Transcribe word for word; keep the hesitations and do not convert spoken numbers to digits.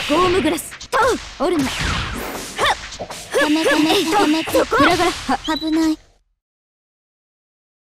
ゴームグラスとオルナ。 ダメダメダメ。 グラグラ。 危ない。